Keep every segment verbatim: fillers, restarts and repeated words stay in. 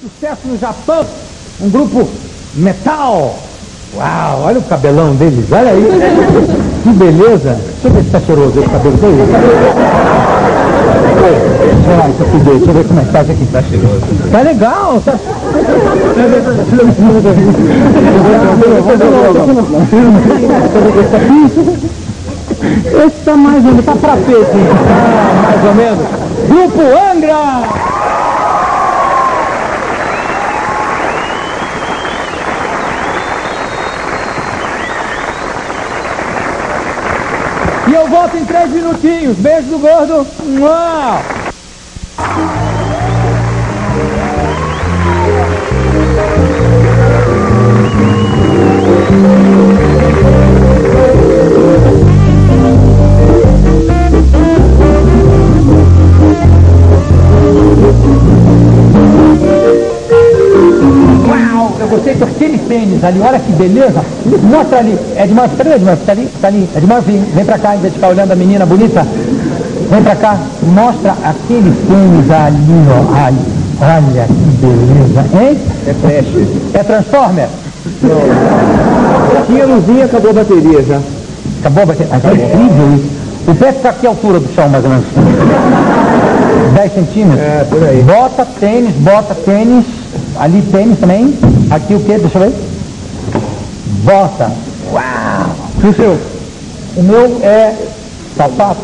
sucesso no Japão, um grupo metal. Uau, olha o cabelão deles, olha aí. Que beleza. Deixa eu ver se tá cheiroso esse cabelo dele. Ah, isso aqui, deixa eu ver como é que tá isso aqui. Tá cheiroso. Tá legal. Tá... Esse tá mais ou menos, tá pra peixe. Ah, mais ou menos. Grupo Angra. E eu volto em três minutinhos. Beijo do gordo. Uau! Uau! Eu gostei com aquele tênis ali. Olha que beleza. Mostra ali. É de Murphy. Cadê o Ed Murphy? Tá ali? Tá ali. É de Murphy. Vem pra cá, em vez de ficar olhando a menina bonita. Vem pra cá. Mostra aquele tênis ali, ó. Ai, olha que beleza. Hein? É Flash. É Transformer? Não. Tinha luzinha, acabou a bateria já. Acabou a bateria? Ah, é incrível isso. O pé fica aqui a altura do chão, mais ou menos. dez centímetros. É, por aí. Bota tênis, bota tênis. Ali tênis também. Aqui o que? Deixa eu ver. Bota. Uau! E o seu? O meu é sapato.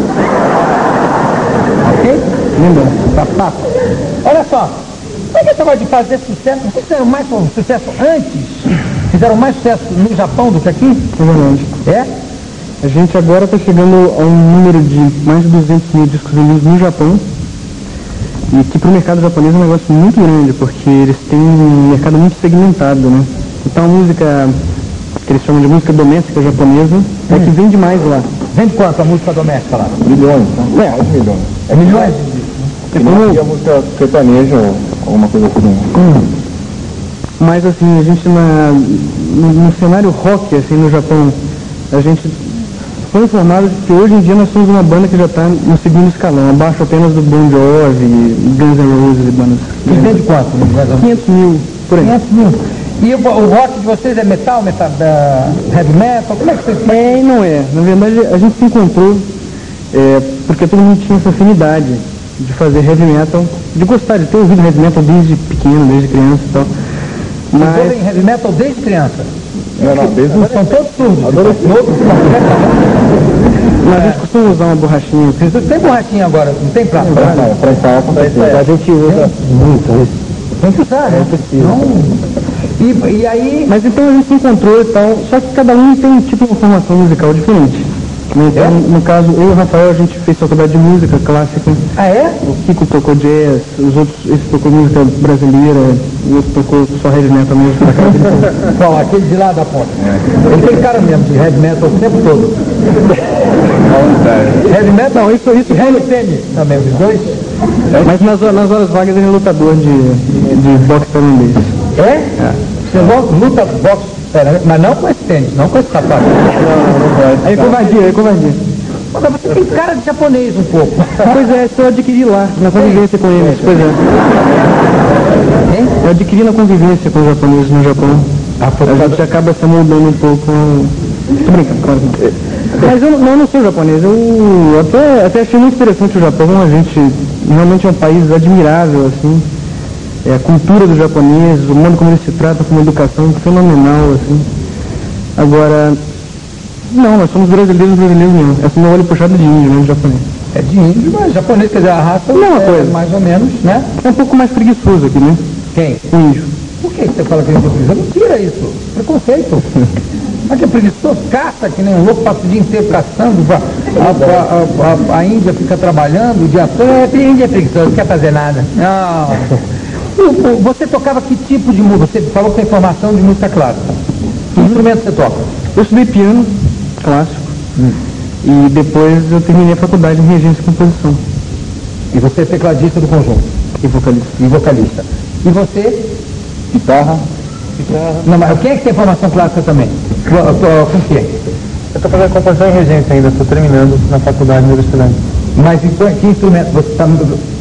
Ok? Lindo. Sapato. Olha só. Como é que você pode fazer sucesso? Vocês fizeram mais sucesso antes? Fizeram mais sucesso no Japão do que aqui? É verdade. É? A gente agora está chegando a um número de mais de duzentos mil discos vendidos no Japão. E que para o mercado japonês é um negócio muito grande, porque eles têm um mercado muito segmentado, né? Então a música, que eles chamam de música doméstica japonesa, hum. é que vende mais lá. Vende quanto a música doméstica lá? Milhões, né? Reais, milhões. É milhões? E não a música sertaneja ou alguma coisa assim. Hum. Mas assim, a gente na, no, no cenário rock, assim, no Japão, a gente foi informado de que hoje em dia nós somos uma banda que já está no segundo escalão, abaixo apenas do Bon Jovi, Guns N' Roses e bandas. E vende quanto? quinhentos mil, por aí. quinhentos mil. E o, o rock de vocês é metal, metal uh, heavy metal? Como é que vocês... É e não é. Na verdade, a gente se encontrou é, porque todo mundo tinha essa afinidade de fazer heavy metal, de gostar de ter ouvido heavy metal desde pequeno, desde criança e tal. Mas... Vocês ouvem heavy metal desde criança? Não, não, desde os... São todos surdos. Mas a gente costuma usar uma borrachinha. Tem borrachinha agora, não tem pra? Pra ensaiar, pra ensaiar, pra ensaiar. A gente usa muito isso. Tem que usar, né? Não... E, e aí... Mas então a gente se encontrou e tal, só que cada um tem um tipo de formação musical diferente. Então, é? no caso, eu e o Rafael, a gente fez faculdade de música clássica. Ah, é? O Kiko tocou jazz, os outros, esse tocou música brasileira, o outro tocou só heavy metal mesmo. Qual? Aquele de lá da ponta. É. Ele tem cara mesmo de heavy metal o tempo todo. Heavy metal, não, isso, isso, heavy tênis também, os dois. É. Mas nas, nas horas vagas ele é lutador de, de boxe tailandês. É? É. Você luta boxe? Pera, mas não com esse tênis, não com esse sapato. Não, não pode. Aí covardia, aí covardia. Mas você tem cara de japonês um pouco. Pois é, isso eu adquiri lá, na convivência com eles, pois é. Hein? Eu adquiri na convivência com os japoneses no Japão. Ah, a gente acaba se moldando um pouco. Tô brincando, claro que não. Mas eu não, eu não sou japonês, eu até, até achei muito interessante o Japão, a gente realmente é um país admirável, assim. É, a cultura dos japoneses, o modo como eles se tratam com uma educação fenomenal, assim. Agora, não, nós somos brasileiros, brasileiros mesmo. É como o olho puxado de índio, né, de japonês. É de índio, mas japonês, quer dizer, a raça não é uma coisa. Mais ou menos, né? É um pouco mais preguiçoso aqui, né? Quem? O índio. Por que você fala que ele é preguiçoso? Não tira isso. Preconceito. Mas que é preguiçoso, caça que nem um louco, passa o dia inteiro caçando, a, a, a, a Índia fica trabalhando o dia todo, é, a Índia é preguiçosa, não quer fazer nada. Não. Você tocava que tipo de música? Você falou que tem formação de música clássica. Que instrumento você toca? Eu estudei piano clássico hum. e depois eu terminei a faculdade em regência e composição. E você é tecladista do conjunto? E vocalista. E vocalista. E você? Guitarra. Guitarra. Não, mas quem é que tem formação clássica também? Com o quê? Eu estou fazendo composição em regência ainda, estou terminando na faculdade universitária. Mas em que instrumento você está...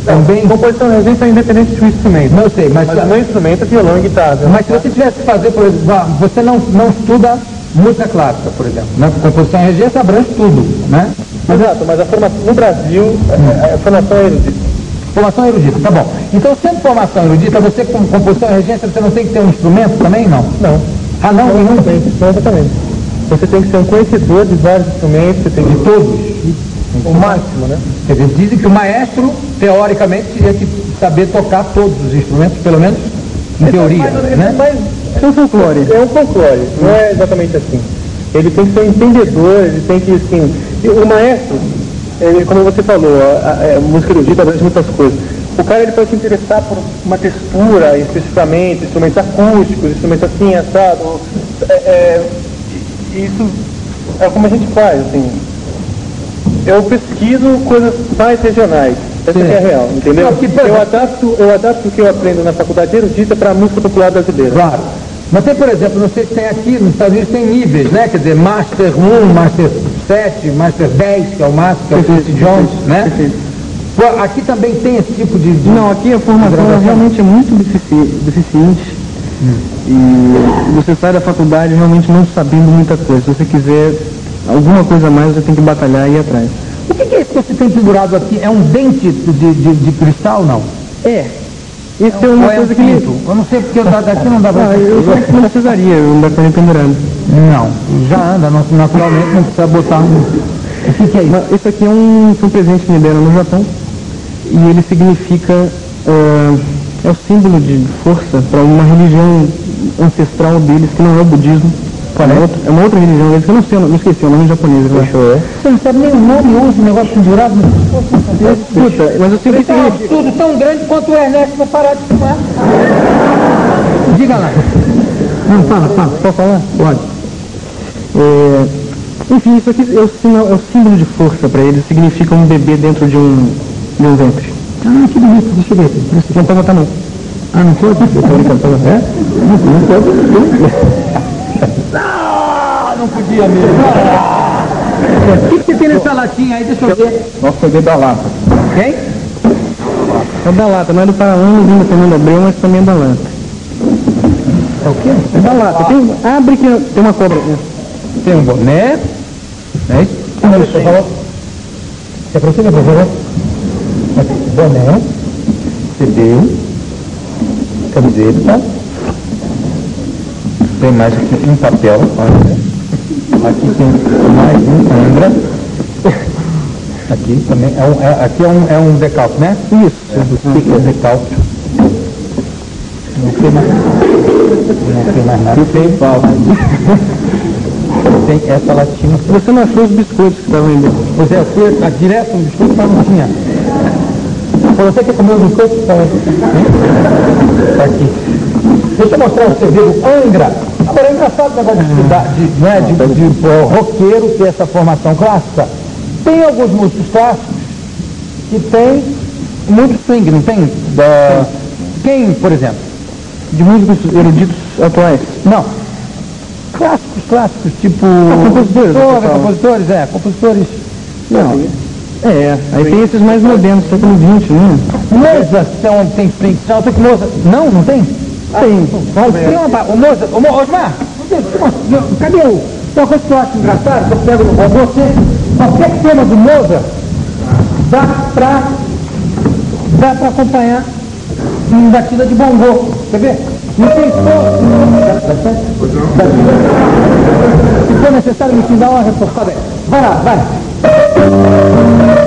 também... Composição e regência é independente do instrumento. Não sei, mas... Mas o meu instrumento é violão e guitarra. Mas se você tivesse que fazer, por exemplo, ah, você não, não estuda música clássica, por exemplo, né? Composição e regência abrange tudo, né? Exato, mas a formação no Brasil, hum. a formação é erudita. Formação erudita, tá bom. Então, sendo formação erudita, você com composição e regência, você não tem que ter um instrumento também, não? Não. Ah, não? Não, Nenhum? não tem, exatamente. Você tem que ser um conhecedor de vários instrumentos, você tem que... De todos? O máximo, né? Quer dizer, dizem que o maestro, teoricamente, teria que saber tocar todos os instrumentos, pelo menos em Esse teoria, é mais, né? Mais, é um folclore. É um folclore, não é exatamente assim. Ele tem que ser um entendedor, ele tem que, assim... O maestro, ele, como você falou, a, a, a música erudita abrange muitas coisas. O cara ele pode se interessar por uma textura, especificamente, instrumentos acústicos, instrumentos assim, assado. É, é, isso é como a gente faz, assim. Eu pesquiso coisas mais regionais. Essa é a real, entendeu? Não, que, eu, adapto, eu adapto o que eu aprendo na faculdade erudita para a música popular brasileira. Claro. Mas tem, por exemplo, não sei se tem aqui, nos Estados Unidos tem níveis, né? Quer dizer, Master um, Master sete, Master dez, que é o Master, que é o Quincy Jones, né? Perfeito. Aqui também tem esse tipo de... de Não, aqui a formação é realmente é muito defici deficiente. Hum. E você sai da faculdade realmente não sabendo muita coisa. Se você quiser alguma coisa a mais, você tem que batalhar e ir atrás. O que, que é isso que você tem pendurado aqui? É um dente de, de, de cristal, não? É. Isso é, é uma é coisa um que... Pinto? Eu não sei porque daqui não dá pra... Ah, eu acho que não precisaria, não dá pra ir pendurando. Não, já anda, naturalmente não precisa botar um... O que, que é isso? Isso aqui é um, um presente que me deram no Japão. E ele significa, uh, é o símbolo de força para uma religião ancestral deles, que não é o budismo. É uma outra, é uma outra religião deles, que eu não sei, não esqueci o nome em japonês. Fechou, é? Você não sabe nem o nome, usa o negócio pendurado no pescoço. Escuta, mas eu sei o que significa. Tudo tão grande quanto o Ernesto vai parar de fumar. Diga lá. Não, fala, fala. Pode falar? Pode. É, enfim, isso aqui é o, sinal, é o símbolo de força para eles, significa um bebê dentro de um... de um ventre. Ah, que bonito, deixa eu ver. Você não pode botar não. Ah, não pode? Eu tô brincando, pode? É? Não, não pode. Ah, não podia mesmo. Ah. O que, que você tem nessa latinha aí? Deixa eu ver. Nossa, foi da lata. Quem? É da lata, não é do Paraná, nem do Fernando Abreu, mas também é da lata. É o quê? É da lata. Tem, abre que tem uma cobra aqui. Tem um boné. É isso? Como você falou? Se aproxima, por favor. Boné, C D, camiseta, tem mais aqui um papel, olha, aqui tem mais um Angra, aqui também, é um, é, aqui é um, é um decalque, né? Isso, é, do é decalque. Não tem mais, não tem mais nada. Tem falta. Tem essa latinha. Você não achou os biscoitos que estavam indo? Pois é, eu fui tá, direto no biscoito, mas não tinha. Você quer comer o biscoito? Tá aqui. Deixa eu mostrar o C D do Angra. Agora é engraçado o negócio de, de, né, de, de, de uh, roqueiro ter essa formação clássica. Tem alguns músicos clássicos que tem muito swing, não tem? Da... Quem, por exemplo? De músicos eruditos atuais? Não. Clássicos, clássicos, tipo... Ah, compositores. Compositores, compositores, é, compositores. Não. É, aí tem esses mais modernos, século vinte, né? Mozart tem swing, não tem que Mozart... Não, não tem? Tem. Tem uma... O Mozart... O Osmar, cadê o... Uma coisa que eu acho engraçada, que eu pego no robô, você... Qualquer tema do Mozart dá pra... Dá pra acompanhar uma batida de bongô. Quer ver? Não tem só... Se for necessário, me te dá uma reforçada. Vai lá, vai.